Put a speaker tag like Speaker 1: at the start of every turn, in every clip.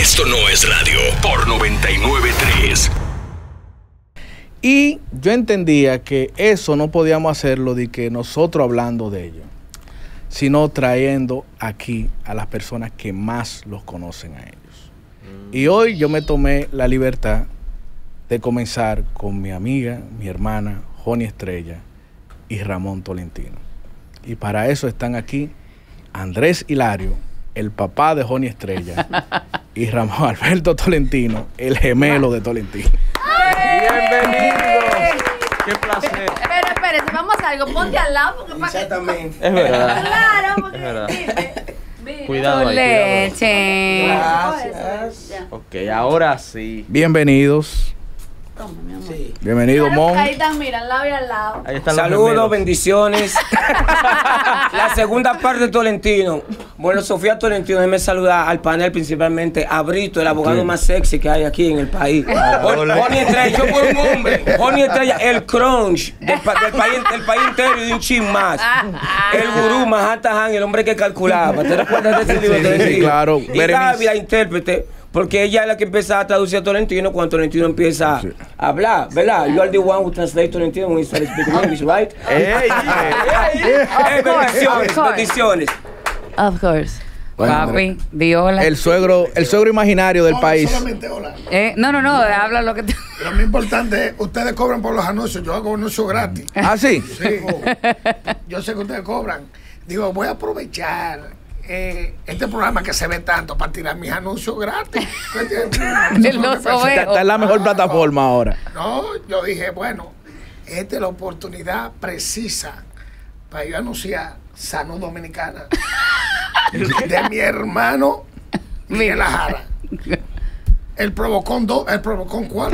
Speaker 1: Esto no es radio por 99.3.
Speaker 2: Y yo entendía que eso no podíamos hacerlo de que nosotros hablando de ello, sino trayendo aquí a las personas que más los conocen a ellos. Y hoy yo me tomé la libertad de comenzar con mi amiga, mi hermana, Joni Estrella y Ramón Tolentino. Y para eso están aquí Andrés Hilario, el papá de Joni Estrella, y Ramón Alberto Tolentino, el gemelo de Tolentino.
Speaker 3: ¡Bienvenidos! ¡Qué placer!
Speaker 4: Pero espérate, vamos a algo, ponte al lado porque
Speaker 5: Exactamente.
Speaker 3: Es verdad.
Speaker 4: Claro, porque
Speaker 3: Es verdad.
Speaker 4: Mira.
Speaker 3: Cuidado ahí,
Speaker 4: leche.
Speaker 5: Gracias.
Speaker 3: Ok, ahora sí.
Speaker 2: Bienvenidos.
Speaker 4: Toma, mi amor.
Speaker 5: Sí.
Speaker 2: Bienvenido, Mon.
Speaker 4: Ahí están, mira, al lado y al lado.
Speaker 3: Ahí están los
Speaker 5: Saludos,
Speaker 3: gemelos.
Speaker 5: bendiciones. La segunda parte de Tolentino. Bueno, Sofía Tolentino, déjeme saludar al panel, principalmente a Brito, el abogado más sexy que hay aquí en el país. Joni Estrella, yo fui un hombre. Joni Estrella, el crunch del país entero y de un chin más. El gurú Manhattan Han, el hombre que calculaba. ¿Te recuerdas de ese libro?
Speaker 2: Sí,
Speaker 5: Tolentino?
Speaker 2: sí, claro.
Speaker 5: Y Gaby, la intérprete. Porque ella es la que empieza a traducir a Tolentino cuando Tolentino empieza a hablar, ¿verdad? You are the one who translates Tolentino when he starts speaking English, right? Bendiciones, bendiciones.
Speaker 4: Of course.
Speaker 2: Bueno,
Speaker 4: Papi, Viola.
Speaker 2: el suegro imaginario del país.
Speaker 6: Solamente hola.
Speaker 4: No, habla lo que te...
Speaker 6: Lo más importante es, ustedes cobran por los anuncios, yo hago anuncios gratis.
Speaker 2: ¿Ah, sí?
Speaker 6: Sí. Yo sé que ustedes cobran. Digo, voy a aprovechar este programa que se ve tanto para tirar mis anuncios gratis. ¿Tú entiendes?
Speaker 4: Los
Speaker 6: Eso es lo que pensé.
Speaker 4: ovejos.
Speaker 2: Está en la mejor plataforma ahora.
Speaker 6: No, yo dije, bueno, esta es la oportunidad precisa para yo anunciar Salud Dominicana de mi hermano Miguel Ajara. El Provocón 2, el Provocón 4.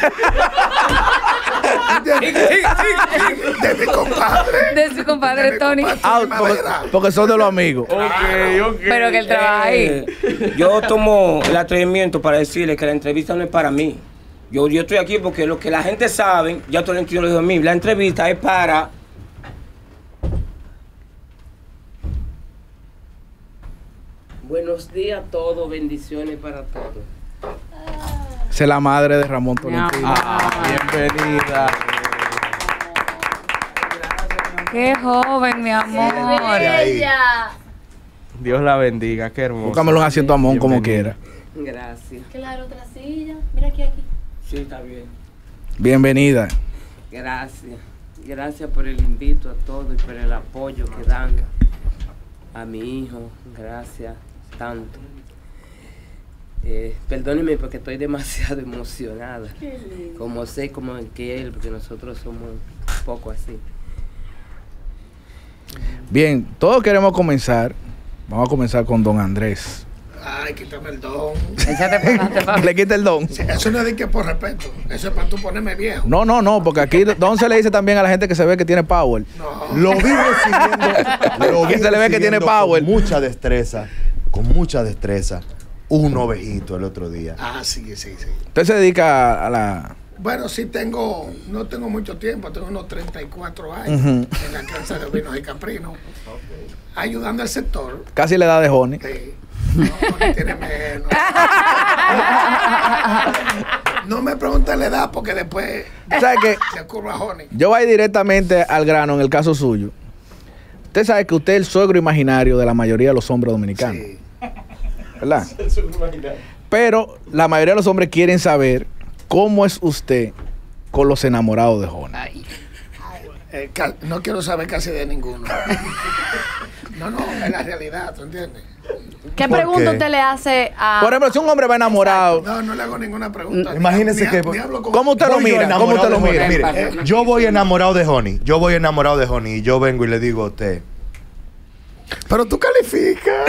Speaker 6: De mi compadre.
Speaker 4: De su compadre
Speaker 6: De mi
Speaker 4: Tony.
Speaker 6: compadre
Speaker 2: Ah,
Speaker 6: Tony Madera.
Speaker 2: porque son de los amigos.
Speaker 3: Ok.
Speaker 4: Pero que él trabaja ahí.
Speaker 5: Yo tomo el atrevimiento para decirle que la entrevista no es para mí. Yo estoy aquí porque lo que la gente sabe, ya Tolentino lo dijo a mí, la entrevista es para... Buenos días a todos, bendiciones para todos.
Speaker 2: Esa es la madre de Ramón Tolentino.
Speaker 3: Bienvenida.
Speaker 4: Qué joven, mi amor.
Speaker 7: Ella.
Speaker 3: Dios la bendiga, qué hermoso.
Speaker 2: Búscamelo un asiento a Mon como
Speaker 3: Bienvenida.
Speaker 2: quiera.
Speaker 5: Gracias.
Speaker 7: Claro, otra silla. Mira aquí.
Speaker 5: Sí, está bien.
Speaker 2: Bienvenida.
Speaker 5: Gracias. Gracias por el invito a todos y por el apoyo que dan a mi hijo. Gracias tanto. Perdónenme porque estoy demasiado emocionada. Como sé como que él, porque nosotros somos un poco así.
Speaker 2: Bien, todos queremos comenzar. Vamos a comenzar con don Andrés.
Speaker 6: Ay, quítame el don.
Speaker 4: Échate para adelante, papi.
Speaker 2: Le quita el don.
Speaker 6: Eso no es de que por respeto. Eso es para tú ponerme viejo.
Speaker 2: No, porque aquí don se le dice también a la gente que se ve que tiene power.
Speaker 6: No.
Speaker 8: Lo vi recibiendo,
Speaker 2: Que se le ve que tiene power.
Speaker 8: Con mucha destreza, un ovejito el otro día.
Speaker 6: Ah, sí.
Speaker 2: Usted se dedica a la...
Speaker 6: Bueno, sí no tengo mucho tiempo, tengo unos 34 años en la casa de vinos y caprinos, ayudando al sector.
Speaker 2: Casi la edad de Joni.
Speaker 6: Sí. No, tiene menos. No me pregunten la edad porque después
Speaker 2: ¿Sabe qué?
Speaker 6: se curva Joni.
Speaker 2: Yo voy directamente al grano en el caso suyo. Usted sabe que usted es el suegro imaginario de la mayoría de los hombres dominicanos.
Speaker 6: Sí.
Speaker 2: ¿Verdad? Pero la mayoría de los hombres quieren saber cómo es usted con los enamorados de Joni.
Speaker 6: No quiero saber casi de ninguno. No, es la realidad, ¿tú entiendes?
Speaker 7: ¿Qué
Speaker 8: ¿Por
Speaker 7: pregunta
Speaker 8: qué?
Speaker 7: usted le hace a...?
Speaker 2: Por ejemplo, si un hombre va enamorado,
Speaker 6: No le hago ninguna pregunta.
Speaker 8: Imagínese que-
Speaker 6: Ni hablo con-
Speaker 2: ¿cómo usted lo
Speaker 8: Voy yo
Speaker 2: mira? ¿Cómo usted lo
Speaker 8: enamorado de
Speaker 2: mira?
Speaker 8: Joni. Mire, yo voy enamorado de Joni y yo vengo y le digo a usted,
Speaker 6: Pero tú calificas.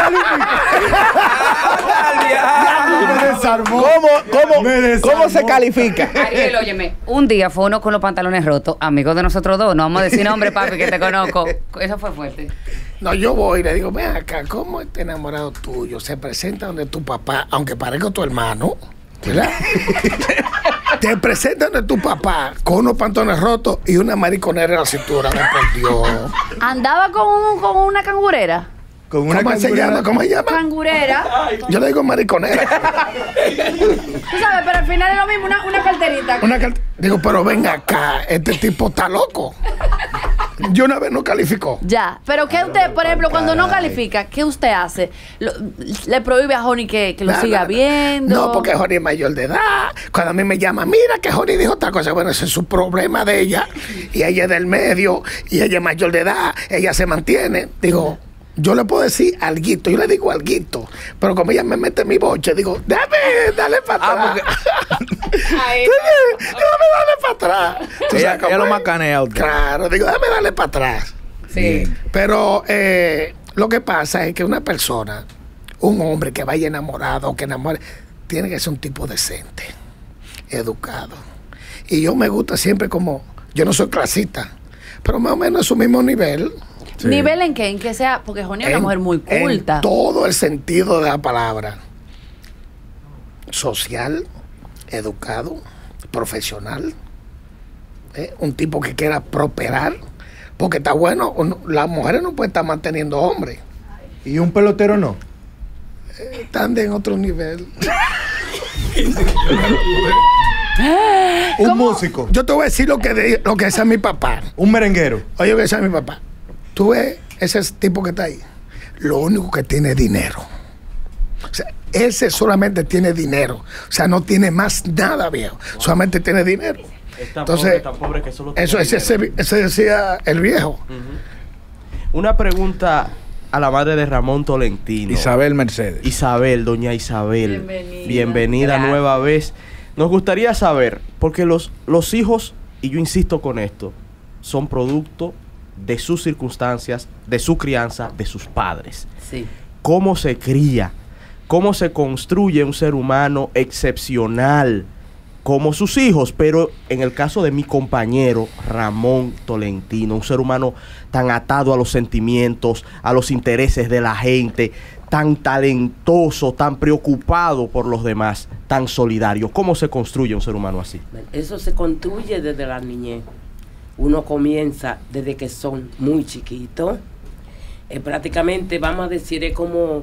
Speaker 8: me desarmó. Me desarmó.
Speaker 2: ¿Cómo se califica?
Speaker 4: Ariel, óyeme, un día fue uno con los pantalones rotos, amigo de nosotros dos, no vamos a decir nombre, papi, que te conozco. Eso fue fuerte.
Speaker 6: No, yo voy y le digo, ven acá, ¿cómo este enamorado tuyo se presenta donde tu papá, aunque parezca tu hermano, ¿verdad? Te presenta donde tu papá con unos pantalones rotos y una mariconera en la cintura, por Dios.
Speaker 7: ¿Andaba con una cangurera?
Speaker 8: Con una
Speaker 6: ¿Cómo se
Speaker 8: cangurera.
Speaker 6: llama? ¿Cómo se llama?
Speaker 7: Cangurera.
Speaker 6: Yo le digo mariconera.
Speaker 7: Tú sabes, pero al final es lo mismo, una carterita.
Speaker 6: Digo, pero ven acá, este tipo está loco. Yo una vez no calificó.
Speaker 7: Ya, pero ¿qué usted, por ejemplo, cuando no califica, qué usted hace? ¿Le prohíbe a Joni que lo siga viendo?
Speaker 6: No, porque Joni es mayor de edad. Cuando a mí me llama, mira que Joni dijo otra cosa. Bueno, ese es su problema de ella. Y ella es del medio. Y ella es mayor de edad. Ella se mantiene. Digo, yo le puedo decir alguito. Yo le digo alguito. Pero como ella me mete mi boche, digo, dale para atrás. Déjame darle para atrás. Tú
Speaker 2: Ella,
Speaker 6: sabes cómo
Speaker 2: ella lo
Speaker 6: es.
Speaker 2: macanea a usted.
Speaker 6: Claro, digo, déjame darle para atrás.
Speaker 4: Sí.
Speaker 6: Pero lo que pasa es que una persona, un hombre que vaya enamorado o que enamore, tiene que ser un tipo decente, educado. Y yo me gusta siempre como, yo no soy clasista, pero más o menos a su mismo nivel.
Speaker 2: Sí.
Speaker 7: ¿Nivel en qué? En que sea, porque Joni es una mujer muy culta.
Speaker 6: En todo el sentido de la palabra. Social, educado, profesional. Un tipo que quiera prosperar. Porque está bueno, las mujeres no pueden estar manteniendo hombres.
Speaker 8: ¿Y un pelotero no?
Speaker 6: Están en otro nivel.
Speaker 8: Un músico.
Speaker 6: Yo te voy a decir lo que decía mi papá.
Speaker 8: Un merenguero.
Speaker 6: Oye, lo que decía mi papá. Tú ves ese tipo que está ahí. Lo único que tiene es dinero. O sea, ese solamente tiene dinero. O sea, no tiene más nada, viejo. Solamente tiene dinero.
Speaker 3: Es tan
Speaker 6: Entonces,
Speaker 3: pobre que solo tiene
Speaker 6: eso
Speaker 3: dinero.
Speaker 6: ese decía el viejo.
Speaker 3: Una pregunta a la madre de Ramón Tolentino.
Speaker 2: Isabel Mercedes.
Speaker 3: Isabel, doña Isabel. Bienvenida
Speaker 4: Gracias.
Speaker 3: nueva vez. Nos gustaría saber, porque los hijos, y yo insisto con esto, son producto de sus circunstancias, de su crianza, de sus padres.
Speaker 4: Sí.
Speaker 3: ¿Cómo se cría? ¿Cómo se construye un ser humano excepcional como sus hijos? Pero en el caso de mi compañero Ramón Tolentino, un ser humano tan atado a los sentimientos, a los intereses de la gente, tan talentoso, tan preocupado por los demás, tan solidario. ¿Cómo se construye un ser humano así?
Speaker 5: Eso se construye desde la niñez. Uno comienza desde que son muy chiquitos. Prácticamente, vamos a decir, es como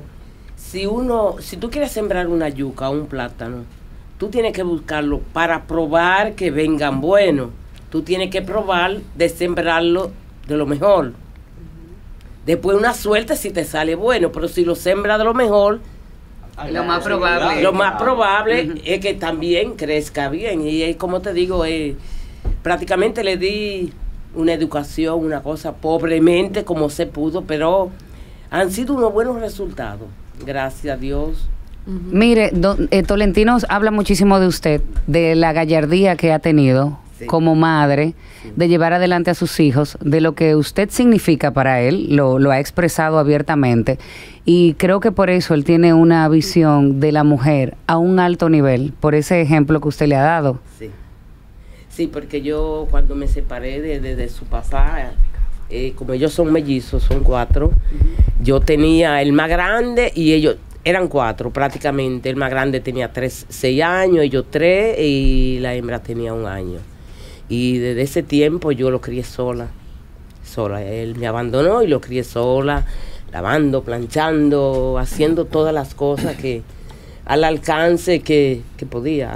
Speaker 5: si tú quieres sembrar una yuca o un plátano, tú tienes que buscarlo para probar que vengan buenos. Tú tienes que probar de sembrarlo de lo mejor. Después una suerte si te sale bueno, pero si lo sembras de lo mejor,
Speaker 4: Lo más probable.
Speaker 5: lo más probable es que también crezca bien. Y como te digo, prácticamente le di una educación, una cosa pobremente como se pudo, pero han sido unos buenos resultados, gracias a Dios.
Speaker 4: Mire, Tolentino habla muchísimo de usted, de la gallardía que ha tenido como madre, de llevar adelante a sus hijos, de lo que usted significa para él, lo ha expresado abiertamente, y creo que por eso él tiene una visión de la mujer a un alto nivel, por ese ejemplo que usted le ha dado.
Speaker 5: Sí, porque yo cuando me separé de su papá, como ellos son mellizos, son 4, yo tenía el más grande y ellos eran 4 prácticamente. El más grande tenía 6 años, ellos 3 y la hembra tenía 1 año. Y desde ese tiempo yo lo crié sola. Él me abandonó y lo crié sola, lavando, planchando, haciendo todas las cosas que al alcance que podía,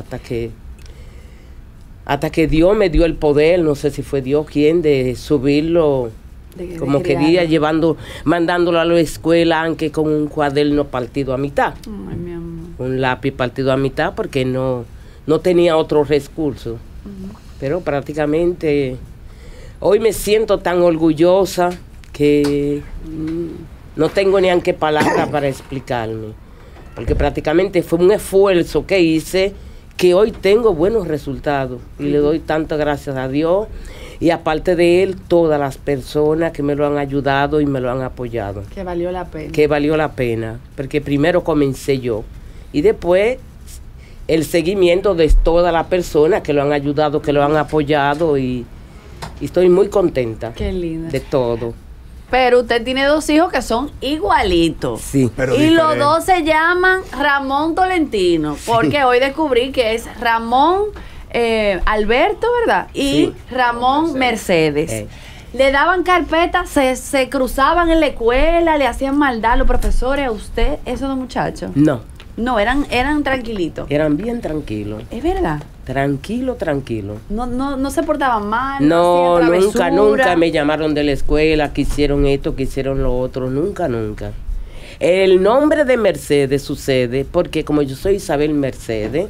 Speaker 5: hasta que Dios me dio el poder, no sé si fue Dios quien, de subirlo como quería, mandándolo a la escuela, aunque con un cuaderno partido a mitad.
Speaker 7: Ay, mi amor.
Speaker 5: Un lápiz partido a mitad porque no tenía otro recurso. Pero prácticamente hoy me siento tan orgullosa que no tengo ni qué palabra para explicarme. Porque prácticamente fue un esfuerzo que hice, que hoy tengo buenos resultados y le doy tantas gracias a Dios y aparte de él, todas las personas que me lo han ayudado y me lo han apoyado.
Speaker 7: Que valió la pena.
Speaker 5: Que valió la pena, porque primero comencé yo y después el seguimiento de todas las personas que lo han ayudado, que lo han apoyado y estoy muy contenta.
Speaker 7: Qué linda.
Speaker 5: De todo.
Speaker 7: Pero usted tiene 2 hijos que son igualitos.
Speaker 5: Sí.
Speaker 8: Pero
Speaker 7: Y los
Speaker 8: diferente.
Speaker 7: 2 se llaman Ramón Tolentino, porque hoy descubrí que es Ramón Alberto, ¿verdad? Y
Speaker 5: Sí.
Speaker 7: Ramón Mercedes. le daban carpeta, se cruzaban en la escuela, le hacían maldad a los profesores, a usted, esos dos muchachos. No, eran tranquilitos.
Speaker 9: Eran bien tranquilos.
Speaker 7: Es verdad.
Speaker 9: Tranquilo.
Speaker 7: No se portaban mal.
Speaker 9: No,
Speaker 7: hacían
Speaker 9: nunca
Speaker 7: travesura.
Speaker 9: me llamaron de la escuela, que hicieron esto, que hicieron lo otro, nunca. El nombre de Mercedes sucede porque como yo soy Isabel Mercedes,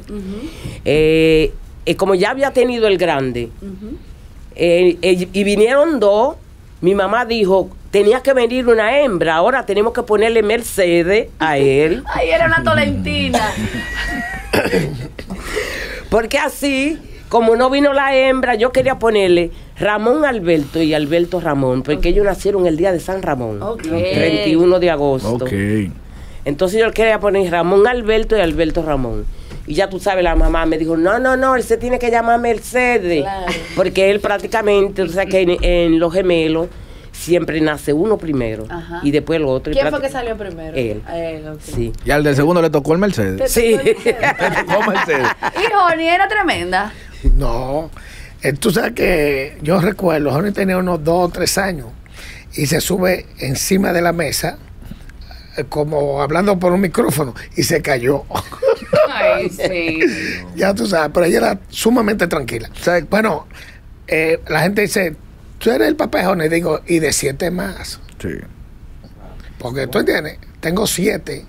Speaker 9: como ya había tenido el grande, y vinieron dos, mi mamá dijo, tenía que venir una hembra, ahora tenemos que ponerle Mercedes a él.
Speaker 7: Ay, era una Tolentina.
Speaker 9: Porque así, como no vino la hembra, yo quería ponerle Ramón Alberto y Alberto Ramón, porque ellos nacieron el día de San Ramón, 31 de agosto. Entonces yo quería poner Ramón Alberto y Alberto Ramón. Y ya tú sabes, la mamá me dijo, no, él se tiene que llamar Mercedes. Claro. Porque él prácticamente, o sea que en los gemelos siempre nace uno primero. Ajá. Y después el otro.
Speaker 7: ¿Quién fue que salió primero?
Speaker 9: Él. Sí.
Speaker 2: Y al del segundo le tocó el Mercedes.
Speaker 9: Sí.
Speaker 2: Le tocó Mercedes.
Speaker 7: Y Johnny era tremenda.
Speaker 6: No. Tú sabes que yo recuerdo, Johnny tenía unos 2 o 3 años y se sube encima de la mesa como hablando por un micrófono y se cayó.
Speaker 4: Ay, sí.
Speaker 6: Ya tú sabes, pero ella era sumamente tranquila. O sea, bueno, la gente dice, tú eres el papá de Johnny, digo, y de 7 más.
Speaker 2: Sí.
Speaker 6: Porque tú entiendes, tengo 7.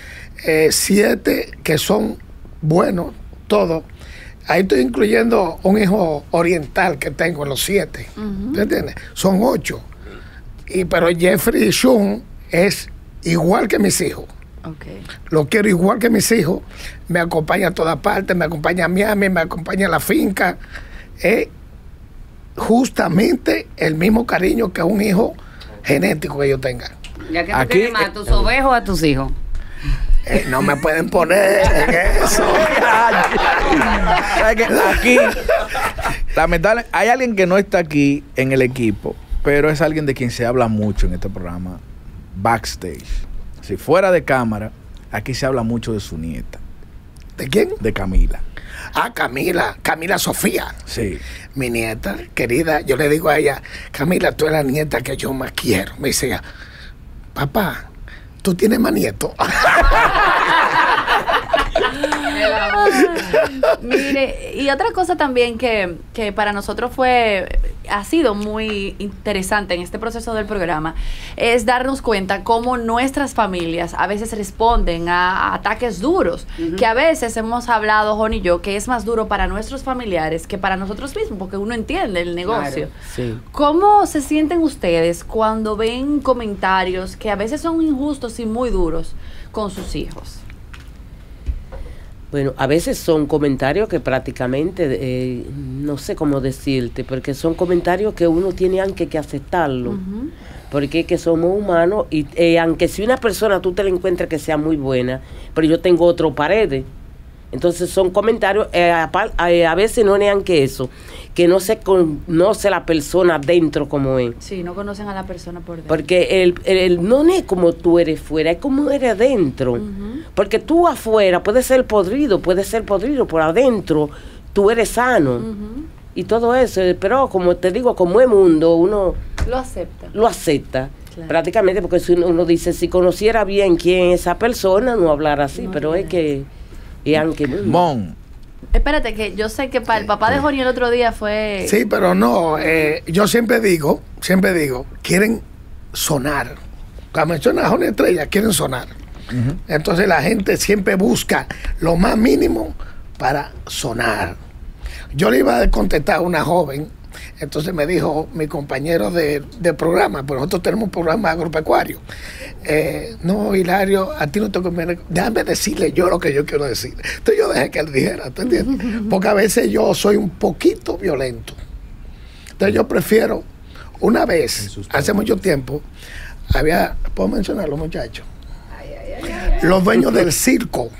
Speaker 6: 7 que son buenos, todos. Ahí estoy incluyendo un hijo oriental que tengo en los 7. ¿Tú entiendes? Son 8. Pero Jeffrey Shun es igual que mis hijos.
Speaker 7: Okay.
Speaker 6: Lo quiero igual que mis hijos. Me acompaña a todas partes, me acompaña a Miami, me acompaña a la finca. Justamente el mismo cariño que un hijo genético que yo tenga.
Speaker 4: Ya que tú quieres más a tus ovejos o a tus hijos.
Speaker 6: No me pueden poner en eso.
Speaker 2: Aquí, lamentable, hay alguien que no está aquí en el equipo, pero es alguien de quien se habla mucho en este programa, backstage. Si fuera de cámara, aquí se habla mucho de su nieta.
Speaker 6: ¿De quién?
Speaker 2: De Camila.
Speaker 6: Ah, Camila Sofía.
Speaker 2: Sí.
Speaker 6: Mi nieta, querida, yo le digo a ella, Camila, tú eres la nieta que yo más quiero. Me dice ella, papá, tú tienes más nietos.
Speaker 7: Mire, y otra cosa también que para nosotros ha sido muy interesante en este proceso del programa, es darnos cuenta cómo nuestras familias a veces responden a ataques duros, que a veces hemos hablado, Johnny y yo, que es más duro para nuestros familiares que para nosotros mismos, porque uno entiende el negocio.
Speaker 9: Claro, sí.
Speaker 7: ¿Cómo se sienten ustedes cuando ven comentarios que a veces son injustos y muy duros con sus hijos?
Speaker 9: Bueno, a veces son comentarios que prácticamente, no sé cómo decirte, porque son comentarios que uno tiene que aceptarlo, porque es que somos humanos y aunque si una persona tú te la encuentras que sea muy buena, pero yo tengo otro paredes, entonces son comentarios, a veces no negan que eso, que no se conoce la persona dentro como es.
Speaker 7: Sí, no conocen a la persona por dentro.
Speaker 9: Porque no es como tú eres fuera, es como eres adentro. Porque tú afuera puedes ser podrido, por adentro tú eres sano. Y todo eso, pero como te digo, como es mundo, uno
Speaker 7: lo acepta.
Speaker 9: Claro. Prácticamente, porque si uno dice, si conociera bien quién es esa persona, no hablar así, no, pero es que... Y aunque
Speaker 2: Mon.
Speaker 7: Espérate, que yo sé que para el papá de Johnny el otro día fue...
Speaker 6: Sí, pero no, yo siempre digo, quieren sonar. Cuando mencionan a Johnny Estrella, quieren sonar. Entonces la gente siempre busca lo más mínimo para sonar. Yo le iba a contestar a una joven, entonces me dijo mi compañero de programa, pues nosotros tenemos un programa agropecuario. No, Hilario, a ti no te conviene. Déjame decirle yo lo que yo quiero decir. Entonces yo dejé que él dijera, ¿tú entiendes? Porque a veces yo soy un poquito violento. Entonces yo prefiero, una vez, hace mucho tiempo, ¿puedo mencionarlo, muchachos? Los dueños del circo.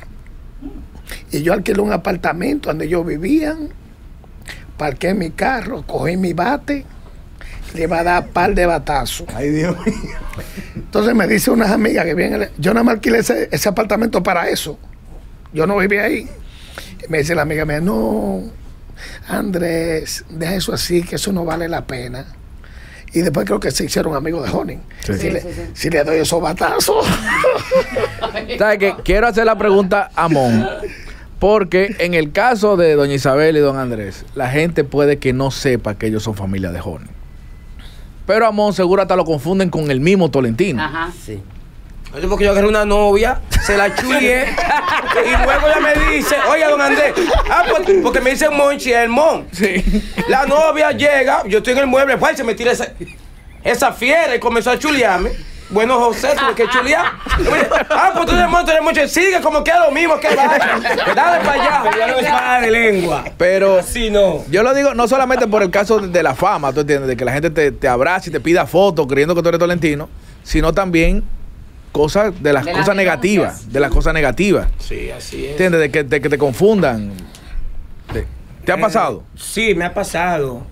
Speaker 6: Y yo alquilé un apartamento donde ellos vivían, parqué mi carro, cogí mi bate, le iba a dar par de batazos.
Speaker 2: Ay, Dios mío.
Speaker 6: Entonces me dice unas amigas que vienen, yo nada más alquilé ese apartamento para eso. Yo no vivía ahí. Y me dice la amiga mía, no, Andrés, deja eso así, que eso no vale la pena. Y después creo que se hicieron amigos de Honey.
Speaker 2: Sí.
Speaker 6: Si le doy esos batazos.
Speaker 2: ¿Sabes qué? Quiero hacer la pregunta a Mon. Porque en el caso de doña Isabel y don Andrés, la gente puede que no sepa que ellos son familia de Honey. Pero a Mon seguro hasta lo confunden con el mismo Tolentino.
Speaker 4: Ajá.
Speaker 9: Sí.
Speaker 5: Eso porque yo agarré una novia, se la chulié y luego ella me dice, oye, don Andrés, pues, porque me dice Monchi, el Mon.
Speaker 2: Sí.
Speaker 5: La novia llega, yo estoy en el mueble, pues se me tira esa fiera y comenzó a chulearme. Bueno, José, tuve que chulear. Pues tú eres Monchi, sigue como que es lo mismo, que vaya. Dale para allá. Ya no es para de lengua.
Speaker 2: Pero
Speaker 5: así no.
Speaker 2: Yo lo digo no solamente por el caso de la fama, ¿tú entiendes? De que la gente te abrace y te pida fotos creyendo que tú eres Tolentino, sino también cosas de las cosas negativas, de las cosas negativas.
Speaker 5: Sí, así es.
Speaker 2: ¿Entiendes? De que te confundan. ¿Te ha pasado?
Speaker 5: Sí, me ha pasado.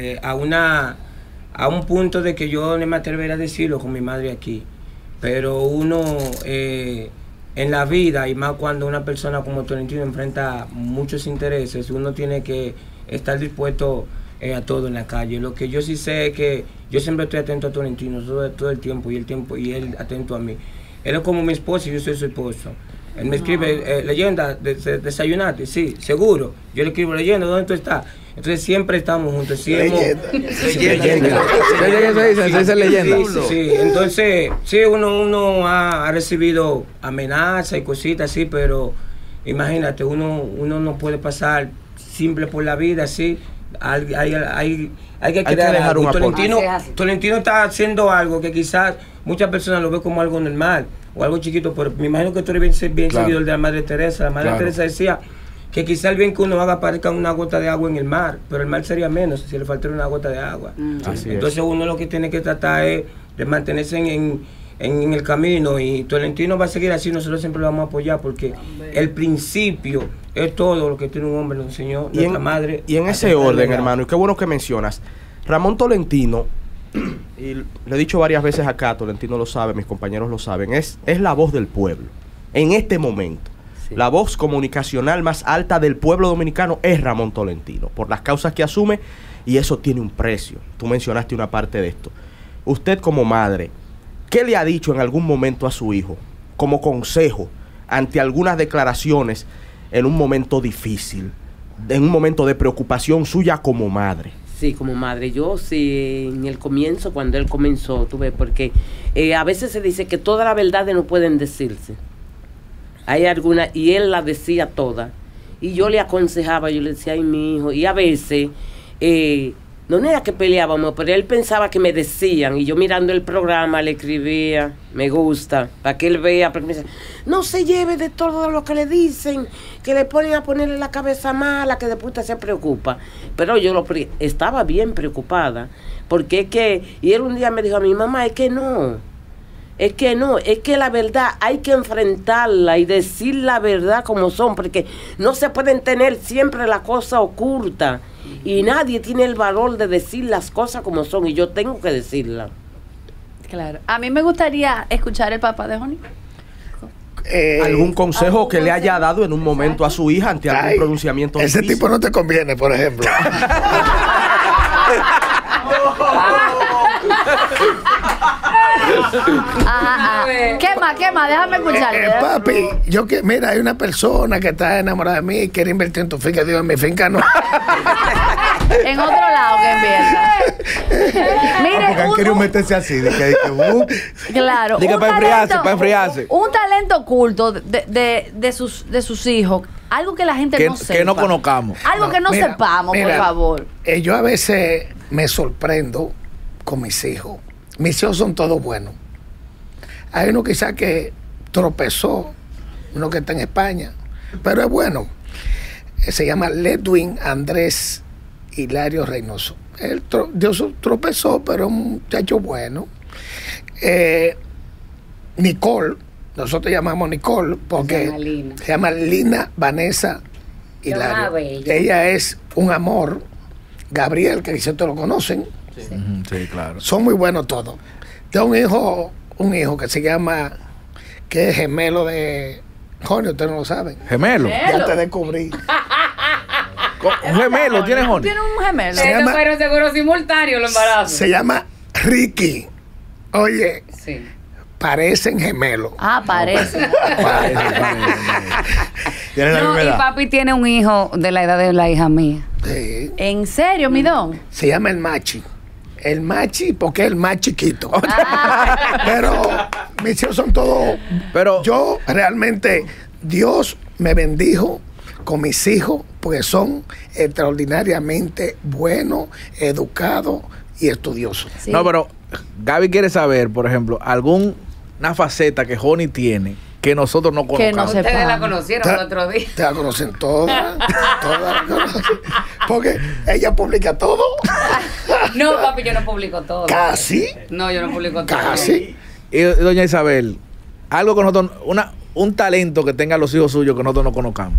Speaker 5: A un punto de que yo no me atrevería a decirlo con mi madre aquí. Pero uno en la vida, y más cuando una persona como Tolentino enfrenta muchos intereses, uno tiene que estar dispuesto a todo en la calle. Lo que yo sí sé es que yo siempre estoy atento a Tolentino todo el tiempo y él atento a mí. Él es como mi esposo y yo soy su esposo. Él me escribe, leyenda, desayunate, sí, seguro. Yo le escribo, leyenda, ¿dónde tú estás? Entonces siempre estamos juntos.
Speaker 2: Leyenda. Se dice leyenda.
Speaker 5: Sí. Entonces, sí, uno ha recibido amenazas y cositas así, pero imagínate, uno no puede pasar simple por la vida así. Hay que
Speaker 3: dejar un
Speaker 5: aporte. Tolentino está haciendo algo que quizás muchas personas lo ven como algo normal o algo chiquito, pero me imagino que tú eres bien claro. Seguidor de la Madre Teresa. La Madre Teresa decía que quizás el bien que uno haga parezca una gota de agua en el mar, pero el mar sería menos si le faltara una gota de agua. Entonces uno lo que tiene que tratar es de mantenerse en el camino, y Tolentino va a seguir así, nosotros siempre lo vamos a apoyar porque el principio es todo lo que tiene un hombre, lo enseñó nuestra madre.
Speaker 3: Y en ese orden, hermano, y qué bueno que mencionas, Ramón Tolentino, y lo he dicho varias veces acá, Tolentino lo sabe, mis compañeros lo saben, es la voz del pueblo, en este momento. Sí. La voz comunicacional más alta del pueblo dominicano es Ramón Tolentino, por las causas que asume, y eso tiene un precio. Tú mencionaste una parte de esto. Usted como madre, ¿qué le ha dicho en algún momento a su hijo como consejo ante algunas declaraciones en un momento difícil, en un momento de preocupación suya como madre?
Speaker 9: Sí, como madre. Yo sí, en el comienzo, cuando él comenzó, tuve, porque a veces se dice que todas las verdades no pueden decirse. Hay algunas, y él las decía todas. Y yo le aconsejaba, yo le decía, ay, mi hijo, y a veces... no era que peleábamos, pero él pensaba que me decían, y yo mirando el programa le escribía, me gusta, para que él vea, porque me decía, no se lleve de todo lo que le dicen, que le ponen a ponerle la cabeza mala, que después se preocupa. Pero yo estaba bien preocupada, porque es que, y él un día me dijo a mi mamá, es que la verdad hay que enfrentarla y decir la verdad como son, porque no se pueden tener siempre la cosa oculta. Y nadie tiene el valor de decir las cosas como son, y yo tengo que decirlas.
Speaker 7: Claro. A mí me gustaría escuchar el papá de Honey.
Speaker 3: ¿Algún consejo que le haya dado en un momento a su hija ante algún pronunciamiento
Speaker 6: ese
Speaker 3: difícil?
Speaker 6: Tipo no te conviene, por ejemplo.
Speaker 7: Quema, déjame escucharte.
Speaker 6: Papi, mira, hay una persona que está enamorada de mí y quiere invertir en tu finca. Digo, en mi finca no.
Speaker 7: En otro lado que invierta. Mire,
Speaker 8: porque han querido meterse así.
Speaker 7: Claro.
Speaker 2: Diga para enfriarse.
Speaker 7: Un talento oculto de sus hijos. Algo que la gente no sepa.
Speaker 2: Que no conozcamos.
Speaker 7: Algo que no sepamos, por favor.
Speaker 6: Yo a veces me sorprendo con mis hijos. Mis hijos son todos buenos. Hay uno quizás que tropezó, uno que está en España, pero es bueno. Se llama Ledwin Andrés Hilario Reynoso. Él tropezó, pero es un muchacho bueno. Nicole, nosotros llamamos Nicole porque se llama Lina Vanessa Hilario. Ella es un amor. Gabriel, que quizás todos lo conocen.
Speaker 2: Sí, claro.
Speaker 6: Son muy buenos todos. Tengo un hijo que se llama, que es gemelo de Honey, ustedes no lo saben.
Speaker 2: ¿Gemelo?
Speaker 6: Ya te descubrí.
Speaker 2: ¿Un gemelo? ¿Tienes Honey?
Speaker 7: Tiene un gemelo.
Speaker 4: Pero seguro simultáneo lo embarazo.
Speaker 6: Se llama Ricky, oye,
Speaker 4: Sí.
Speaker 6: parecen gemelos.
Speaker 7: Ah, parece.
Speaker 8: Tienen la
Speaker 4: No,
Speaker 8: misma
Speaker 4: y
Speaker 8: edad.
Speaker 4: papi tiene un hijo de la edad de la hija mía.
Speaker 6: Sí.
Speaker 7: ¿En serio, mi don?
Speaker 6: Se llama el Machi. El Machi porque es el más chiquito.
Speaker 7: Ah.
Speaker 6: Pero mis hijos son todos.
Speaker 2: Pero-
Speaker 6: yo realmente, Dios me bendijo con mis hijos porque son extraordinariamente buenos, educados y estudiosos.
Speaker 7: Sí.
Speaker 2: No, pero Gaby quiere saber, por ejemplo, alguna faceta que Honey tiene que nosotros no
Speaker 7: Que no
Speaker 2: conozcamos.
Speaker 7: se-
Speaker 4: Ustedes la
Speaker 7: Sepamos.
Speaker 4: conocieron el otro día.
Speaker 6: Te la conocen todas, todas la conocen. Porque ella publica todo,
Speaker 4: No, papi, yo no publico todo.
Speaker 6: casi,
Speaker 4: No, yo no publico todo.
Speaker 6: casi.
Speaker 2: Y doña Isabel, algo que nosotros, un talento que tengan los hijos suyos que nosotros no conozcamos.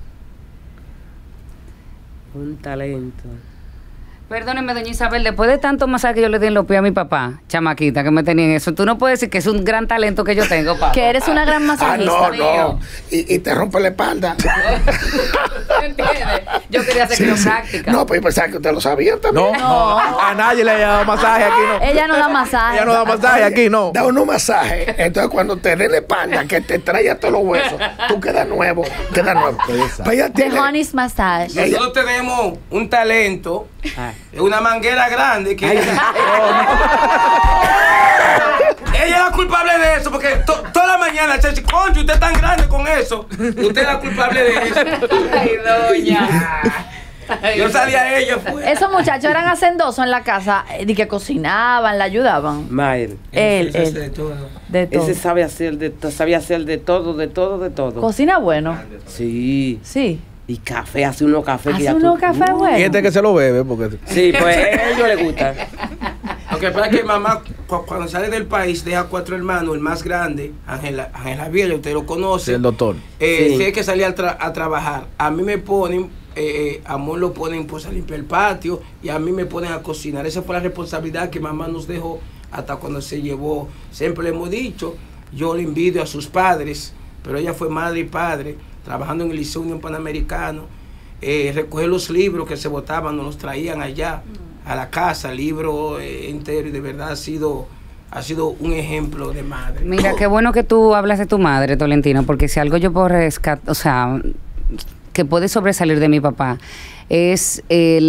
Speaker 9: Un talento.
Speaker 4: Perdóneme, doña Isabel, después de tanto masaje que yo le di en los pies a mi papá, chamaquita, que me tenía en eso, tú no puedes decir que es un gran talento que yo tengo, papá.
Speaker 7: Que eres una gran
Speaker 6: Ah,
Speaker 7: masajista.
Speaker 6: no. Y te rompe la espalda.
Speaker 4: ¿Entiendes? Yo quería hacer quiropráctica.
Speaker 6: No, pues yo pensaba que usted lo sabía también.
Speaker 2: No, a nadie le da masaje aquí, no.
Speaker 7: Ella no da masaje.
Speaker 2: Ella no da masaje aquí, no.
Speaker 6: Da unos masajes. Entonces, cuando te den la espalda, que te traiga todos los huesos, tú quedas nuevo. Quedas nuevo. Pues ella
Speaker 7: The
Speaker 6: tiene.
Speaker 7: Honey's Massage.
Speaker 5: Nosotros tenemos un talento, una manguera grande que ella es la culpable de eso, porque toda la mañana se dice, concho, usted es tan grande con eso. Usted es la culpable de eso.
Speaker 4: Ay, doña.
Speaker 5: Yo salía a ella, fue.
Speaker 7: Esos muchachos eran hacendosos en la casa, de que cocinaban, la ayudaban.
Speaker 9: Mael.
Speaker 7: Él,
Speaker 5: Ese hace
Speaker 7: él.
Speaker 5: de todo.
Speaker 7: De todo.
Speaker 9: Ese sabe hacer sabía hacer de todo, de todo, de todo.
Speaker 7: Cocina bueno.
Speaker 9: Sí.
Speaker 7: Sí.
Speaker 9: Y café, hace unos cafés. que
Speaker 7: Hace
Speaker 9: ya tú-
Speaker 7: unos cafés
Speaker 2: Y
Speaker 7: buenos.
Speaker 2: este que se lo bebe, porque
Speaker 9: Sí, pues a ellos les gusta.
Speaker 5: Lo que pasa es que mamá, cuando sale del país, deja 4 hermanos. El más grande, Ángela Viela, usted lo conoce.
Speaker 2: el doctor.
Speaker 9: Sí.
Speaker 5: Tiene que salir a trabajar. A mí me ponen, Amor lo ponen pues a limpiar el patio y a mí me ponen a cocinar. Esa fue la responsabilidad que mamá nos dejó hasta cuando se llevó. Siempre le hemos dicho, yo le envidio a sus padres, pero ella fue madre y padre, trabajando en el Liceo Unión Panamericano. Recoger los libros que se botaban, nos los traían allá a la casa, libros enteros, y de verdad ha sido un ejemplo de madre.
Speaker 4: Mira, qué bueno que tú hablas de tu madre, Tolentino, porque si algo yo puedo rescatar, o sea, que puede sobresalir de mi papá, es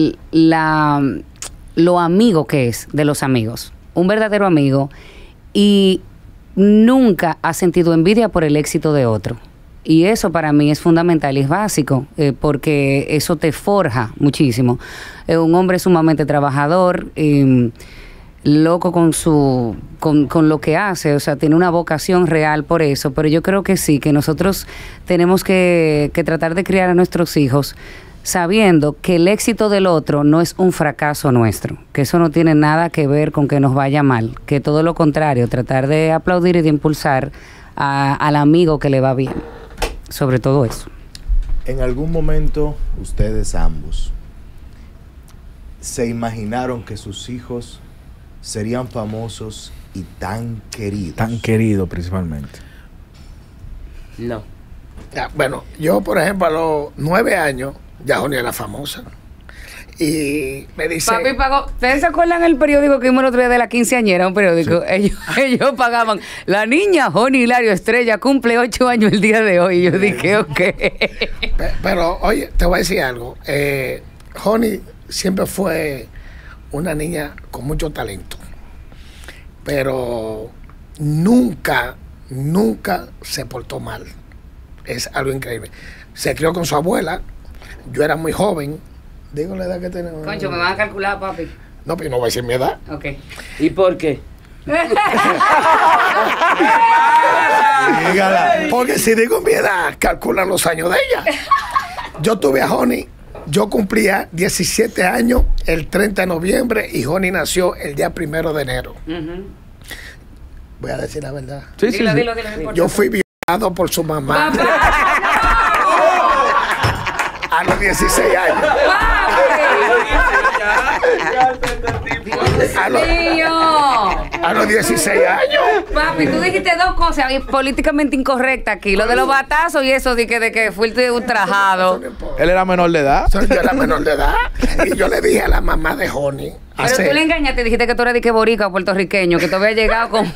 Speaker 4: lo amigo que es de los amigos. Un verdadero amigo, y nunca ha sentido envidia por el éxito de otro. Y eso para mí es fundamental y es básico, porque eso te forja muchísimo. Un hombre sumamente trabajador, loco con lo que hace, o sea, tiene una vocación real por eso, pero yo creo que sí, que nosotros tenemos que tratar de criar a nuestros hijos sabiendo que el éxito del otro no es un fracaso nuestro, que eso no tiene nada que ver con que nos vaya mal, que todo lo contrario, tratar de aplaudir y de impulsar al amigo que le va bien, sobre todo eso.
Speaker 8: En algún momento, ustedes ambos se imaginaron que sus hijos serían famosos y tan queridos.
Speaker 2: Tan querido principalmente.
Speaker 9: No.
Speaker 6: Ya, bueno, yo, por ejemplo, a los 9 años, ya Johnny era famosa. Y me dice...
Speaker 4: Papi pagó, ¿ustedes se acuerdan el periódico que vimos el otro día de la quinceañera? Un periódico, ellos pagaban, la niña Joni Hilario Estrella cumple 8 años el día de hoy, y yo dije, ok.
Speaker 6: Pero, oye, te voy a decir algo. Johnny siempre fue una niña con mucho talento, pero nunca se portó mal. Es algo increíble. Se crió con su abuela. Yo era muy joven. Digo la edad que tenemos.
Speaker 4: Concho, me van a calcular, papi.
Speaker 6: No, pero no voy a decir mi edad.
Speaker 4: Ok.
Speaker 9: ¿Y por qué?
Speaker 8: Dígala.
Speaker 6: Porque si digo mi edad, calculan los años de ella. Yo tuve a Johnny. Yo cumplía 17 años el 30 de noviembre y Johnny nació el día 1 de enero. Voy a decir la verdad.
Speaker 2: Sí,
Speaker 4: Dilo,
Speaker 2: sí,
Speaker 4: dilo, dilo, no importa.
Speaker 6: Yo fui violado por su mamá a los 16 años.
Speaker 4: Dios mío.
Speaker 6: A los 16 años.
Speaker 4: Papi, tú dijiste dos cosas políticamente incorrectas aquí. Lo de los batazos y eso de que fuiste ultrajado.
Speaker 2: Él era menor de edad.
Speaker 6: Yo era menor de edad. Y yo le dije a la mamá de Joni.
Speaker 4: Pero tú le engañaste, dijiste que tú eras de que borica puertorriqueño, que tú habías llegado con...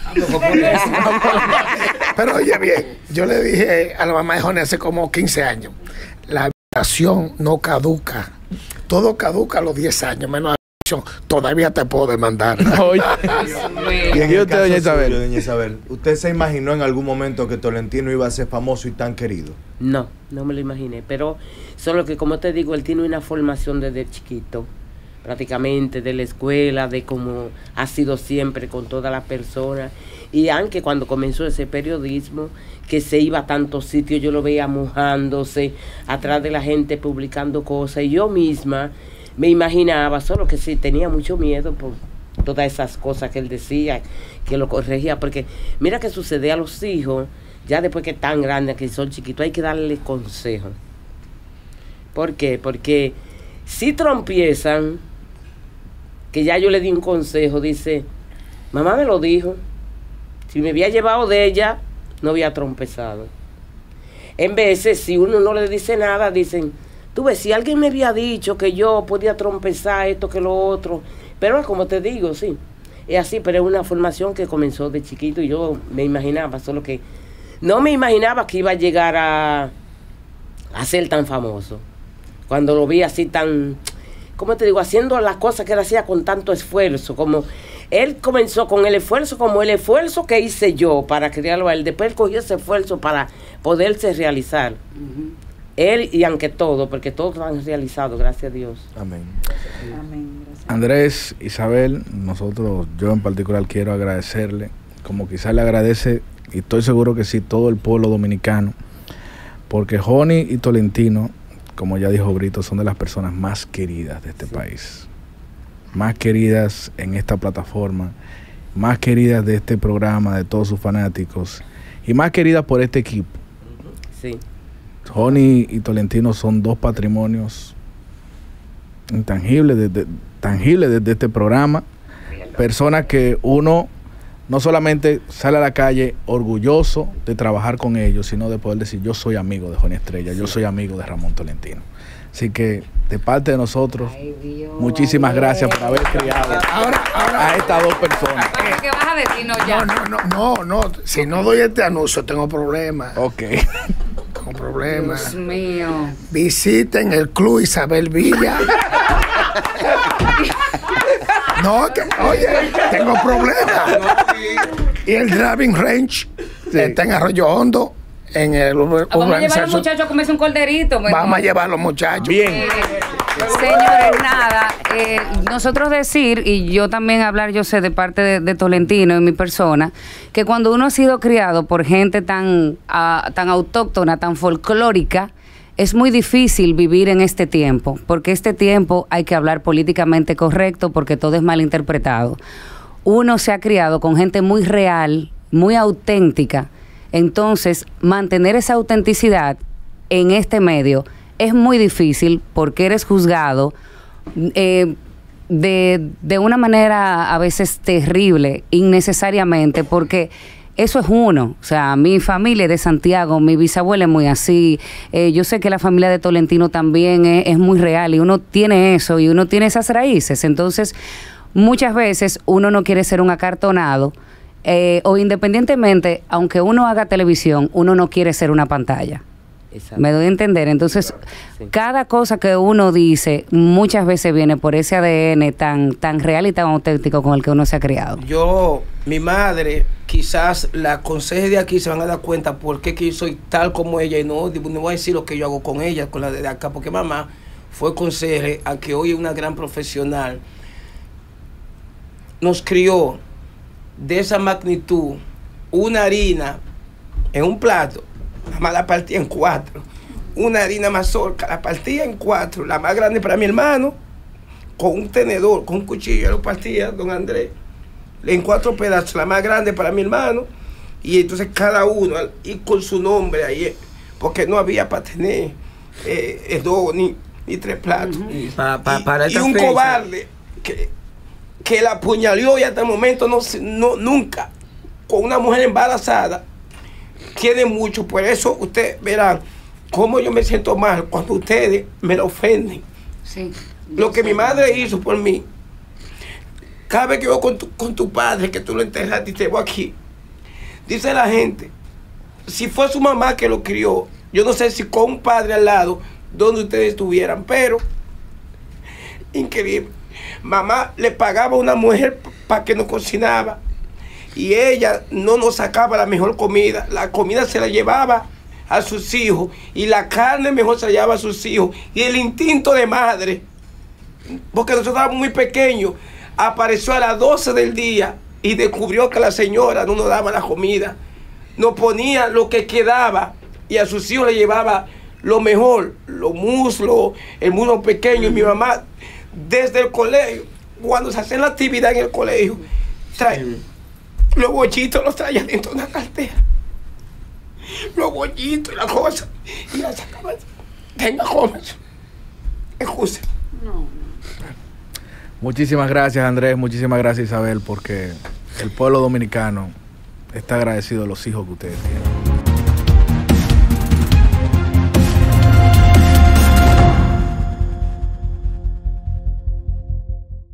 Speaker 6: Pero oye bien, yo le dije a la mamá de Joni hace como 15 años, la habitación no caduca. Todo caduca a los 10 años, menos la habitación. Todavía te puedo demandar.
Speaker 2: Oye.
Speaker 8: Y en
Speaker 2: ¿Y
Speaker 8: el
Speaker 2: usted,
Speaker 8: caso
Speaker 2: doña Isabel?
Speaker 8: suyo, doña Isabel, ¿usted se imaginó en algún momento que Tolentino iba a ser famoso y tan querido?
Speaker 9: No, no me lo imaginé, pero solo que como te digo, él tiene una formación desde chiquito, prácticamente de la escuela, de cómo ha sido siempre con todas las personas, y aunque cuando comenzó ese periodismo, que se iba a tantos sitios, yo lo veía mojándose, atrás de la gente publicando cosas, y yo misma me imaginaba, solo que sí, tenía mucho miedo por todas esas cosas que él decía, que lo corregía, porque mira que sucede a los hijos, ya después que están grandes, que son chiquitos, hay que darles consejos. ¿Por qué? Porque si trompiezan, que ya yo le di un consejo, dice, mamá me lo dijo, si me había llevado de ella, no había trompezado. En veces, si uno no le dice nada, dicen, tú ves, si alguien me había dicho que yo podía trompezar esto que lo otro, pero como te digo, sí, es así, pero es una formación que comenzó de chiquito y yo me imaginaba, solo que no me imaginaba que iba a llegar a ser tan famoso. Cuando lo vi así tan, ¿cómo te digo? Haciendo las cosas que él hacía con tanto esfuerzo, como él comenzó con el esfuerzo, como el esfuerzo que hice yo para criarlo a él, después él cogió ese esfuerzo para poderse realizar. Él y aunque todo, porque todos lo han realizado, gracias a Dios.
Speaker 8: Amén.
Speaker 2: Andrés, Isabel, yo en particular quiero agradecerle, como quizás le agradece, y estoy seguro que sí, todo el pueblo dominicano, porque Joni y Tolentino, como ya dijo Brito, son de las personas más queridas de este país, más queridas en esta plataforma, más queridas de este programa, de todos sus fanáticos, y más queridas por este equipo.
Speaker 9: Sí.
Speaker 2: Joni y Tolentino son dos patrimonios intangibles tangibles de este programa, personas que uno no solamente sale a la calle orgulloso de trabajar con ellos, sino de poder decir, yo soy amigo de Joni Estrella, yo soy amigo de Ramón Tolentino. Así que, de parte de nosotros, muchísimas gracias por haber criado a estas dos personas.
Speaker 4: ¿Qué vas a decirnos ya?
Speaker 6: No, si no doy este anuncio, tengo problemas.
Speaker 2: Ok.
Speaker 6: Tengo problemas.
Speaker 4: Dios mío.
Speaker 6: Visiten el Club Isabel Villa. No, oye, tengo problemas. Y el driving range está en Arroyo Hondo, en el
Speaker 4: Vamos a llevar a los muchachos a comerse un corderito.
Speaker 6: Vamos a llevar a los muchachos.
Speaker 2: Bien.
Speaker 4: Señores, nada, nosotros decir, y yo también hablar, yo sé, de parte de Tolentino, en mi persona, que cuando uno ha sido criado por gente tan autóctona, tan folclórica, es muy difícil vivir en este tiempo, porque este tiempo hay que hablar políticamente correcto, porque todo es mal interpretado. Uno se ha criado con gente muy real, muy auténtica, entonces mantener esa autenticidad en este medio es muy difícil porque eres juzgado de una manera a veces terrible, innecesariamente, porque eso es uno. O sea, mi familia es de Santiago, mi bisabuela es muy así. Yo sé que la familia de Tolentino también es muy real y uno tiene eso y uno tiene esas raíces. Entonces, muchas veces uno no quiere ser un acartonado o independientemente, aunque uno haga televisión, uno no quiere ser una pantalla. Exacto. Me doy a entender. Entonces, sí, cada cosa que uno dice muchas veces viene por ese ADN tan real y tan auténtico con el que uno se ha criado.
Speaker 5: Mi madre, quizás la aconseje de aquí, se van a dar cuenta por qué que yo soy tal como ella y no voy a decir lo que yo hago con ella, con la de acá, porque mamá fue consejera, aunque hoy es una gran profesional, nos crió de esa magnitud, una harina en un plato, mamá la partía en 4. Una harina mazorca la partía en 4. La más grande para mi hermano, con un tenedor, con un cuchillo, lo partía don Andrés en 4 pedazos. La más grande para mi hermano. Y entonces cada uno, y con su nombre ahí, porque no había para tener 2 ni 3 platos. Para y un
Speaker 9: fecha,
Speaker 5: cobarde que que la apuñaló y hasta el momento nunca, con una mujer embarazada, tiene mucho. Por eso ustedes verán cómo yo me siento mal cuando ustedes me lo ofenden.
Speaker 4: Sí.
Speaker 5: Lo que mi madre hizo por mí. Cada vez que yo con tu padre, que tú lo enterraste y te voy aquí, dice la gente, si fue su mamá que lo crió, yo no sé si con un padre al lado, donde ustedes estuvieran, pero increíble. Mamá le pagaba a una mujer para que nos cocinaba y ella no nos sacaba la mejor comida. La comida se la llevaba a sus hijos y la carne mejor se la llevaba a sus hijos. Y el instinto de madre, porque nosotros estábamos muy pequeños, apareció a las 12 del día y descubrió que la señora no nos daba la comida. Nos ponía lo que quedaba y a sus hijos le llevaba lo mejor, los muslos, el muslo pequeño. Y mi mamá, desde el colegio, cuando se hacía la actividad en el colegio, los bollitos los traía dentro de una cartera. Los bollitos y las cosas. Y las sacaba. Tenga, comas. Excusa.
Speaker 7: No.
Speaker 2: Muchísimas gracias, Andrés. Muchísimas gracias, Isabel, porque el pueblo dominicano está agradecido de los hijos que ustedes tienen.